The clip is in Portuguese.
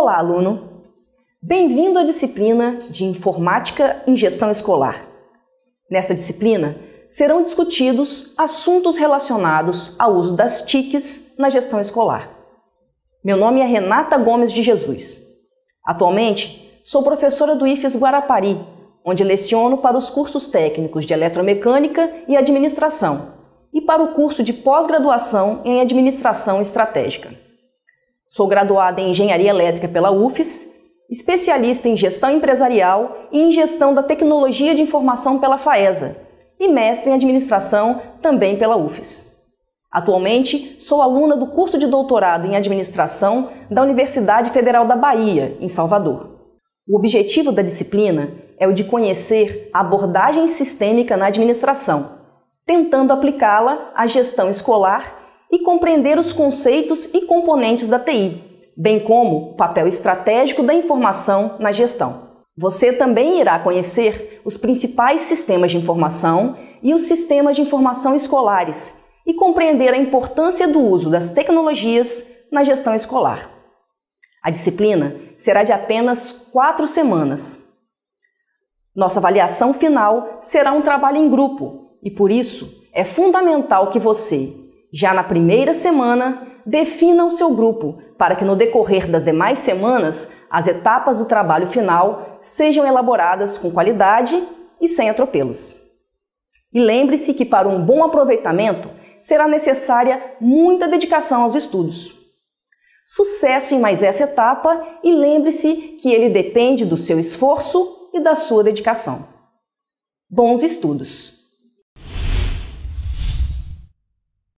Olá, aluno! Bem-vindo à disciplina de Informática em Gestão Escolar. Nesta disciplina, serão discutidos assuntos relacionados ao uso das TICs na gestão escolar. Meu nome é Renata Gomes de Jesus. Atualmente, sou professora do IFES Guarapari, onde leciono para os cursos técnicos de Eletromecânica e Administração e para o curso de pós-graduação em Administração Estratégica. Sou graduada em Engenharia Elétrica pela UFES, especialista em Gestão Empresarial e em Gestão da Tecnologia de Informação pela FAESA e mestre em Administração também pela UFES. Atualmente, sou aluna do curso de doutorado em Administração da Universidade Federal da Bahia, em Salvador. O objetivo da disciplina é o de conhecer a abordagem sistêmica na administração, tentando aplicá-la à gestão escolar e compreender os conceitos e componentes da TI, bem como o papel estratégico da informação na gestão. Você também irá conhecer os principais sistemas de informação e os sistemas de informação escolares e compreender a importância do uso das tecnologias na gestão escolar. A disciplina será de apenas 4 semanas. Nossa avaliação final será um trabalho em grupo e, por isso, é fundamental que você, já na primeira semana, defina o seu grupo para que no decorrer das demais semanas as etapas do trabalho final sejam elaboradas com qualidade e sem atropelos. E lembre-se que para um bom aproveitamento será necessária muita dedicação aos estudos. Sucesso em mais essa etapa e lembre-se que ele depende do seu esforço e da sua dedicação. Bons estudos!